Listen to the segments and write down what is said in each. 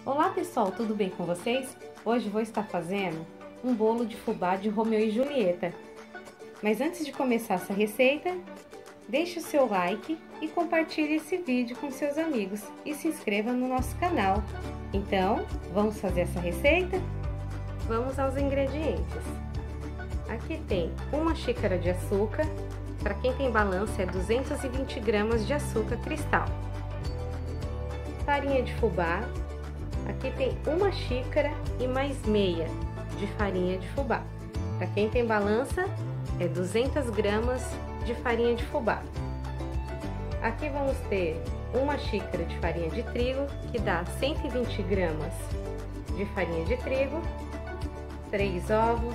Olá pessoal, tudo bem com vocês? Hoje vou estar fazendo um bolo de fubá de Romeu e Julieta. Mas antes de começar essa receita, deixe o seu like e compartilhe esse vídeo com seus amigos e se inscreva no nosso canal. Então, vamos fazer essa receita? Vamos aos ingredientes. Aqui tem 1 xícara de açúcar, para quem tem balança é 220 gramas de açúcar cristal. Farinha de fubá. Aqui tem 1 xícara e mais meia de farinha de fubá. Para quem tem balança, é 200 gramas de farinha de fubá. Aqui vamos ter 1 xícara de farinha de trigo, que dá 120 gramas de farinha de trigo, 3 ovos,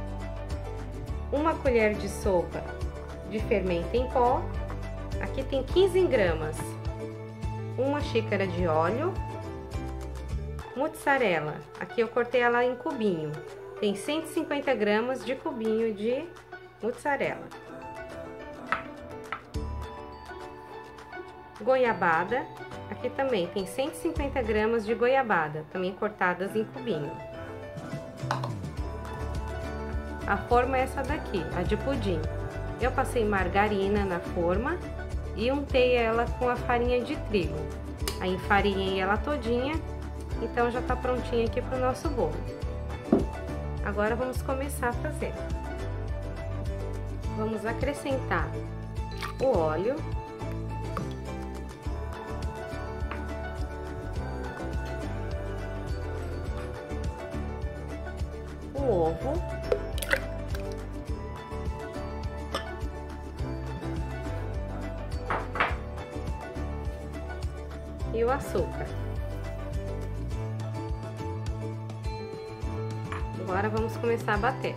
1 colher de sopa de fermento em pó. Aqui tem 15 gramas, 1 xícara de óleo, mussarela, aqui eu cortei ela em cubinho, tem 150 gramas de cubinho de mussarela. Goiabada, aqui também tem 150 gramas de goiabada, também cortadas em cubinho. A forma é essa daqui, a de pudim. Eu passei margarina na forma e untei ela com a farinha de trigo. Aí enfarinhei ela todinha. Então já tá prontinho aqui pro nosso bolo. Agora vamos começar a fazer. Vamos acrescentar o óleo, o ovo, e o açúcar. Agora vamos começar a bater.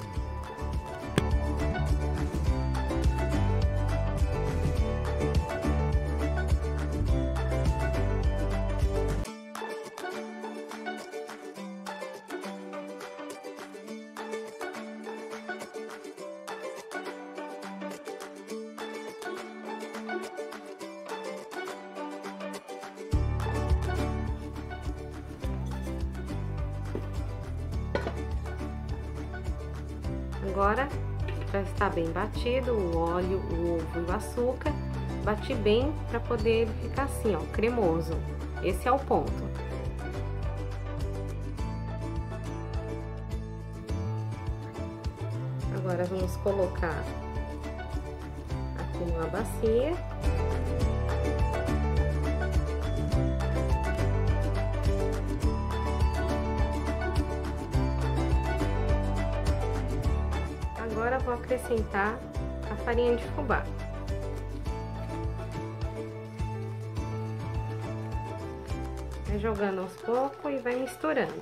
Agora já está bem batido o óleo, o ovo e o açúcar. Bati bem para poder ele ficar assim, ó, cremoso. Esse é o ponto. Agora vamos colocar aqui numa bacia. Agora vou acrescentar a farinha de fubá. Vai jogando aos poucos e vai misturando.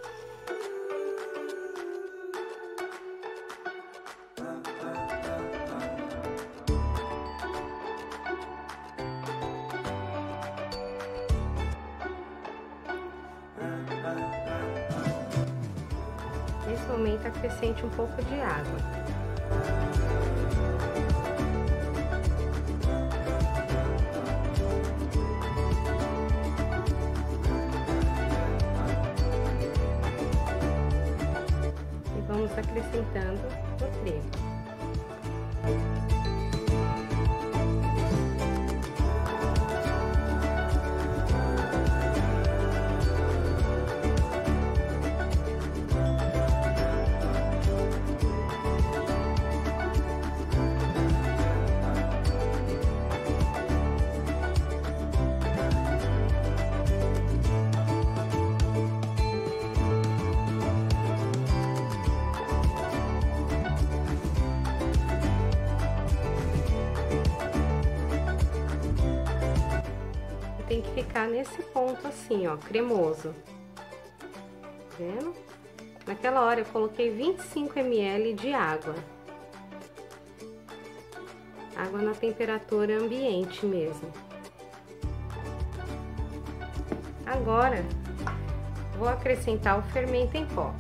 Nesse momento, acrescente um pouco de água. E vamos acrescentando o trigo. Tem que ficar nesse ponto assim, ó, cremoso. Tá vendo? Naquela hora eu coloquei 25 ml de água. Água na temperatura ambiente mesmo. Agora, vou acrescentar o fermento em pó.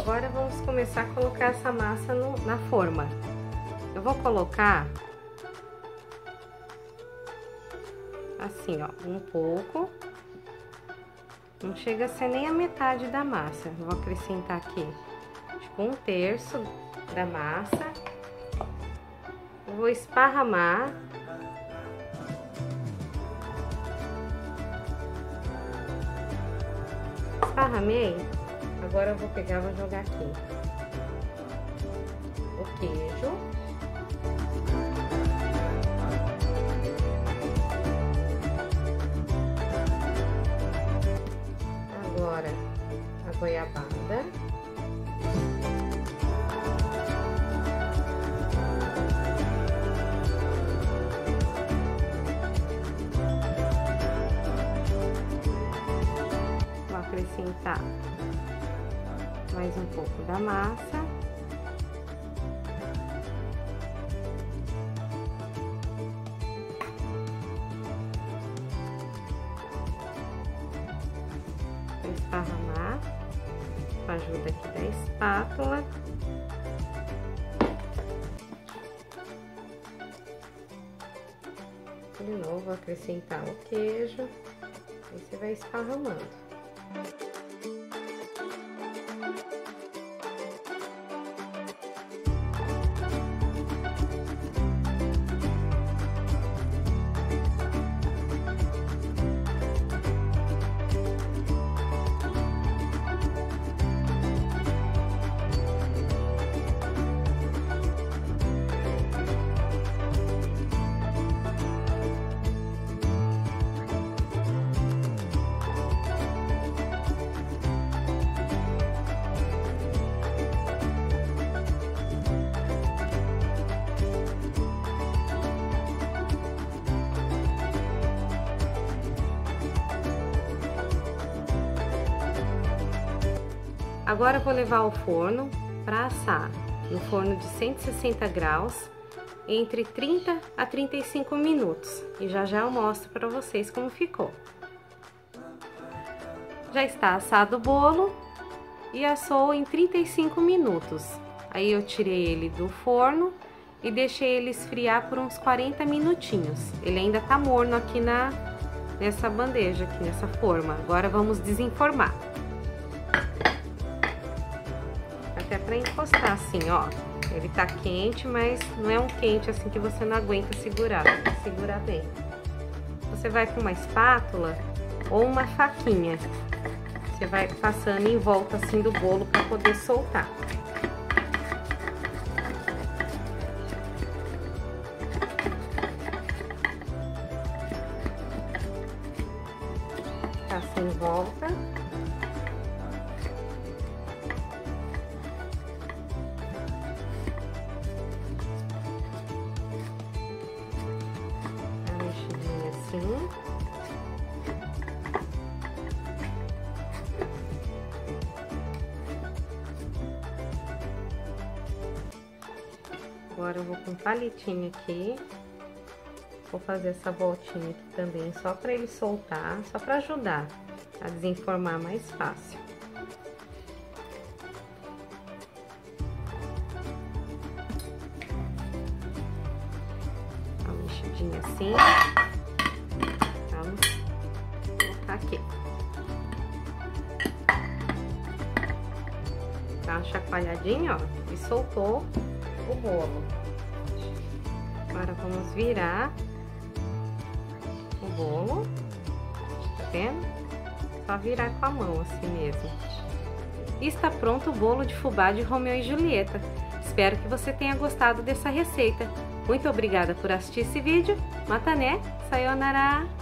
Agora vamos começar a colocar essa massa na forma. Eu vou colocar assim, ó, um pouco. Não chega a ser nem a metade da massa. Eu vou acrescentar aqui, tipo, 1/3 da massa. Eu vou esparramar. Esparramei. Agora eu vou pegar e vou jogar aqui o queijo. Agora a goiabada. Vou acrescentar mais um pouco da massa. Vou esparramar com a ajuda aqui da espátula. De novo, vou acrescentar o queijo. Aí você vai esparramando. Agora eu vou levar ao forno para assar no forno de 160 graus entre 30 a 35 minutos. E já eu mostro para vocês como ficou. Já está assado o bolo e assou em 35 minutos. Aí eu tirei ele do forno e deixei ele esfriar por uns 40 minutinhos. Ele ainda tá morno aqui nessa bandeja, aqui nessa forma. Agora vamos desenformar. Até para encostar assim, ó. Ele tá quente, mas não é um quente assim que você não aguenta segurar. Segurar bem. Você vai com uma espátula ou uma faquinha. Você vai passando em volta assim do bolo para poder soltar. Passa em volta. Assim. Agora eu vou com um palitinho aqui, vou fazer essa voltinha aqui também, só para ele soltar, só para ajudar a desenformar mais fácil. Uma mexidinha assim. Vamos colocar aqui. Dá uma chacoalhadinha, ó, e soltou o bolo. Agora vamos virar o bolo, tá vendo? Só virar com a mão assim mesmo. E está pronto o bolo de fubá de Romeu e Julieta. Espero que você tenha gostado dessa receita. Muito obrigada por assistir esse vídeo. Matané, sayonara!